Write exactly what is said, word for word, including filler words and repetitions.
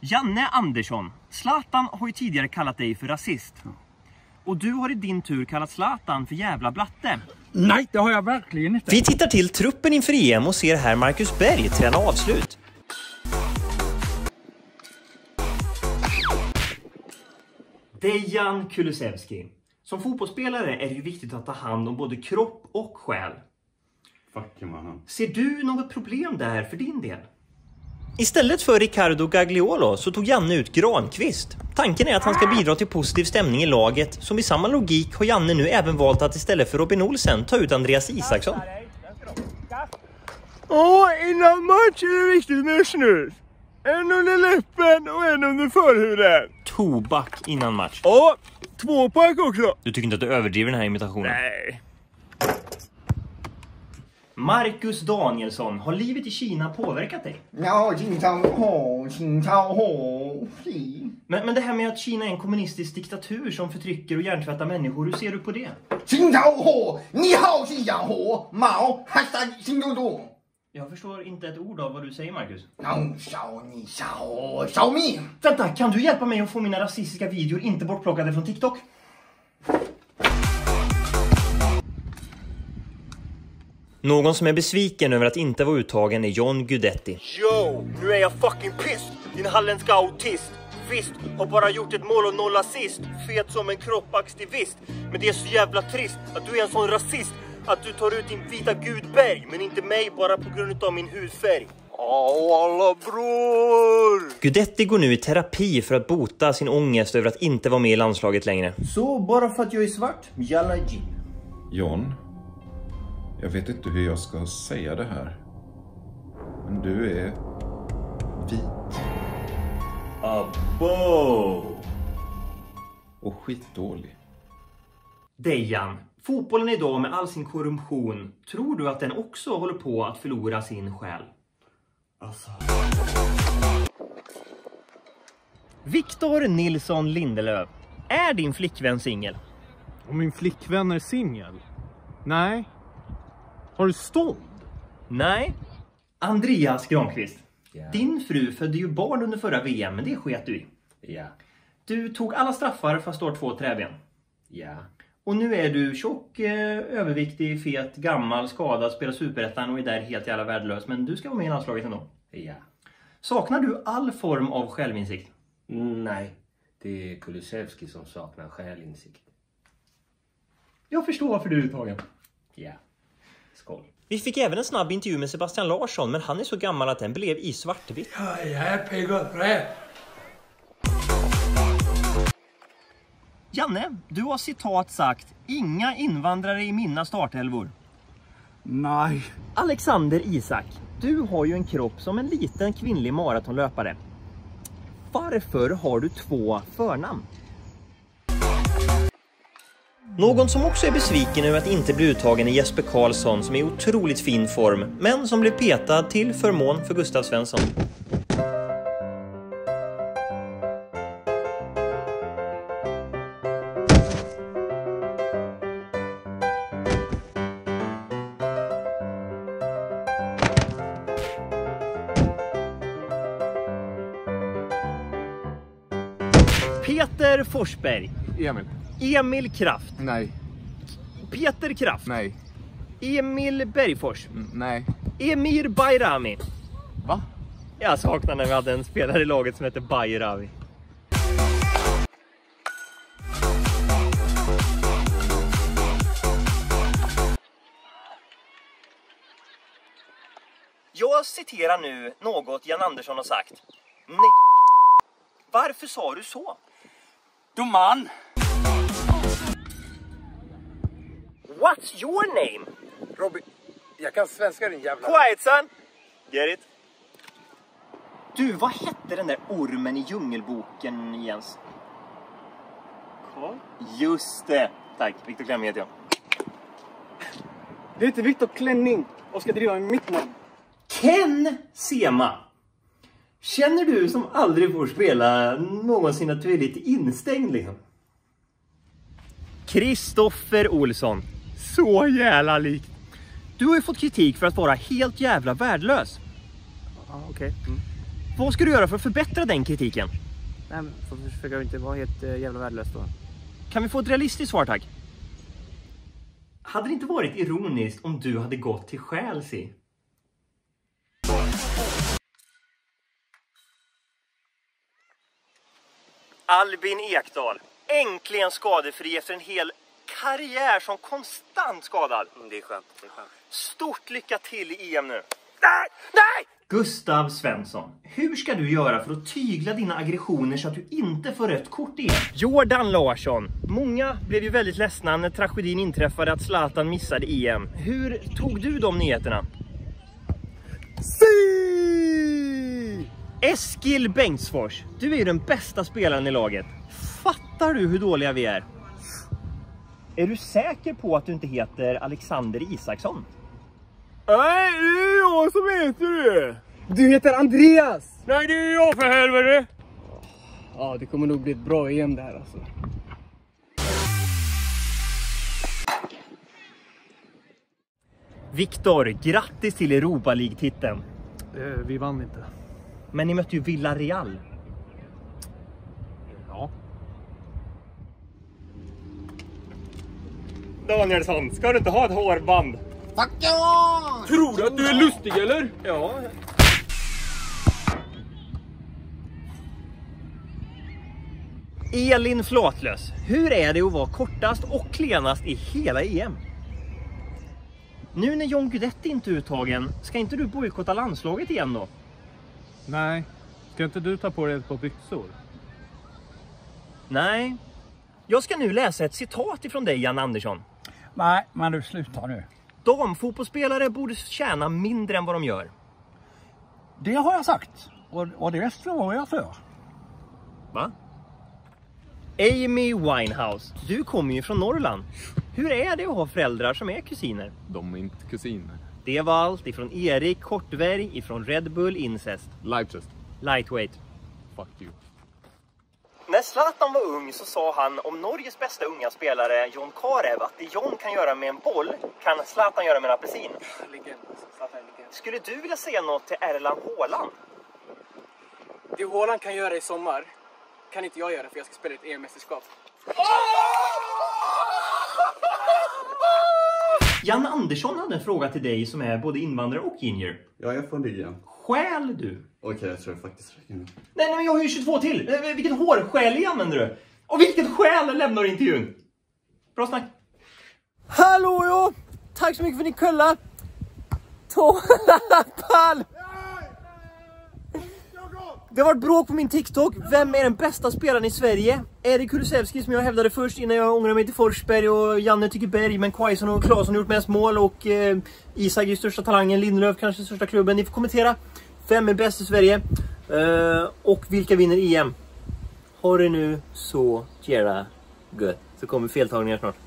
Janne Andersson, Zlatan har ju tidigare kallat dig för rasist. Och du har i din tur kallat Zlatan för jävla blatte. Nej, det har jag verkligen inte. Vi tittar till truppen inför E M och ser här Marcus Berg träna avslut. Dejan Kulusevski. Som fotbollsspelare är det ju viktigt att ta hand om både kropp och själ. Fuck man. Ser du något problem där för din del? Istället för Ricardo Gagliolo så tog Janne ut Granqvist. Tanken är att han ska bidra till positiv stämning i laget. Som i samma logik har Janne nu även valt att istället för Robin Olsen ta ut Andreas Isaksson. Åh, innan match är det viktigt med snus. En under läppen och en under förhuden. Tobak innan match. Ja, två pack också. Du tycker inte att du överdriver den här imitationen? Nej. Marcus Danielsson, har livet i Kina påverkat dig? Men, men det här med att Kina är en kommunistisk diktatur som förtrycker och hjärntvättar människor, hur ser du på det? Jag förstår inte ett ord av vad du säger, Marcus. Vänta, kan du hjälpa mig att få mina rasistiska videor inte bortplockade från TikTok? Någon som är besviken över att inte vara uttagen är John Guidetti. Yo, nu är jag fucking pissed, din halländska autist. Visst, har bara gjort ett mål och noll assist. Fet som en kroppaktivist. Men det är så jävla trist att du är en sån rasist. Att du tar ut din vita gudberg, men inte mig bara på grund av min hudfärg. Åh, alla bror! Guidetti går nu i terapi för att bota sin ångest över att inte vara med i landslaget längre. Så bara för att jag är svart, jalla jeep. John, jag vet inte hur jag ska säga det här. Men du är vit. Abo! Och skitdålig. Dejan, fotbollen idag med all sin korruption, tror du att den också håller på att förlora sin själ? Alltså. Victor Nilsson Lindelöf, är din flickvän singel? Och min flickvän är singel? Nej. Har du stånd? Nej. Andreas Granqvist, Yeah. din fru födde ju barn under förra V M, men det sket du i. Ja, yeah. Du tog alla straffar fast du har två träben. ja. Yeah. Och nu är du tjock, eh, överviktig, fet, gammal, skadad, spelar superettan och är där helt jävla värdelös. Men du ska vara med i landslaget ändå. Ja. Saknar du all form av självinsikt? Nej, det är Kulusevski som saknar själinsikt. Jag förstår varför du är uttagen. Ja, skål. Vi fick även en snabb intervju med Sebastian Larsson, men han är så gammal att den blev i svartvitt. Ja, jag är pigg och rätt. Janne, du har citat sagt inga invandrare i mina startelvor. Nej. Alexander Isak, du har ju en kropp som en liten kvinnlig maratonlöpare. Varför har du två förnamn? Någon som också är besviken över att inte bli uttagen är Jesper Karlsson, som är i otroligt fin form, men som blev petad till förmån för Gustav Svensson. Peter Forsberg. Emil. Emil Kraft. Nej. Peter Kraft. Nej. Emil Bergfors. Mm, nej. Emir Bayrami. Va? Jag saknar när vi hade en spelare i laget som heter Bayravi. Jag citerar nu något Jan Andersson har sagt. Nej. Varför sa du så? Domaren. What's your name? Robin, jag kan svenska din jävla... Quiet son. Get it? Du, vad hette den där ormen i Djungelboken, Jens? Karl? Just det. Tack, Viktor Klem heter jag. Det heter Viktor Klänning och ska driva med mitt namn. Ken Sema. Känner du som aldrig får spela någonsin att du är lite instängd liksom? Kristoffer Olsson. Så jävla likt. Du har ju fått kritik för att vara helt jävla värdelös. Ah, okej. Okay. Mm. Vad ska du göra för att förbättra den kritiken? Nej, men får försöka inte vara helt äh, jävla värdelös då. Kan vi få ett realistiskt svar, tack? Hade det inte varit ironiskt om du hade gått till Chelsea? Albin Ekdal, äntligen skadefri efter en hel karriär som konstant skadad. Mm, det är skönt, det är skönt. Stort lycka till i E M nu. Nej, nej! Gustav Svensson, hur ska du göra för att tygla dina aggressioner så att du inte får rött kort igen? Jordan Larsson, många blev ju väldigt ledsna när tragedin inträffade att Zlatan missade E M. Hur tog du de nyheterna? Si! Eskil Bengtsfors, du är ju den bästa spelaren i laget. Fattar du hur dåliga vi är? Är du säker på att du inte heter Alexander Isaksson? Nej, det är jag som heter det. Du heter Andreas! Nej, det är jag för helvete. Ja, det kommer nog bli ett bra E M det här alltså. Viktor, grattis till Europa League-titeln. Eh, vi vann inte. Men ni mötte ju Villarreal. Ja. Danielsson, ska du inte ha ett hårband? Fuck you! Tror du att du är lustig eller? Ja. Elin Flatlös, hur är det att vara kortast och klenast i hela E M? Nu när John Guidetti inte är uttagen, ska inte du bojkotta landslaget igen då? Nej, ska inte du ta på dig ett par byxor? Nej. Jag ska nu läsa ett citat ifrån dig, Jan Andersson. Nej, men du slutar nu. Damfotbollsspelare borde tjäna mindre än vad de gör. Det har jag sagt. Och, och det står jag för. Va? Amy Winehouse, du kommer ju från Norrland. Hur är det att ha föräldrar som är kusiner? De är inte kusiner. Det var allt ifrån Erik Kortberg ifrån Red Bull Incest. Leipzig. Lightweight. Fuck you. När Zlatan var ung så sa han om Norges bästa unga spelare John Karev att det John kan göra med en boll kan Zlatan göra med en apelsin. Legend, Zlatan är legend. Skulle du vilja säga något till Erland Haaland? Det Haaland kan göra i sommar kan inte jag göra för jag ska spela ett E M-mästerskap. Jan Andersson hade en fråga till dig som är både invandrare och ginger. Jag är från Ligan. Skäl du? Okej, okay, jag tror det faktiskt räcker nu. Nej, nej, men jag har ju tjugotvå till. Eh, vilket hårskäl använder du? Och vilket skäl lämnar du intervjun? Bra snack. Hallå ja! Tack så mycket för din kulla! Tålapall! Det har varit bråk på min TikTok. Vem är den bästa spelaren i Sverige? Erik Kulusevski som jag hävdade först innan jag ångrar mig till Forsberg och Janne tycker Berg, men Quaison och Claesson har gjort mest mål och eh, Isak är största talangen, Lindelöf kanske största klubben. Ni får kommentera. Vem är bäst i Sverige? Uh, och vilka vinner E M? Ha det nu så jävla gött. Så kommer feltagningar snart.